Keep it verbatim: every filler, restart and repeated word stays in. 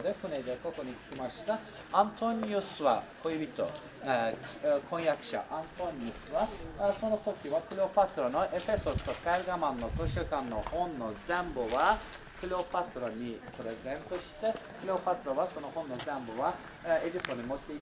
で船でここに来ました。アントニウスは恋人、婚約者アントニウスはその時はクレオパトラのエフェソスとペルガマンの図書館の本の全部はクレオパトラにプレゼントして、クレオパトラはその本の全部はエジプトに持って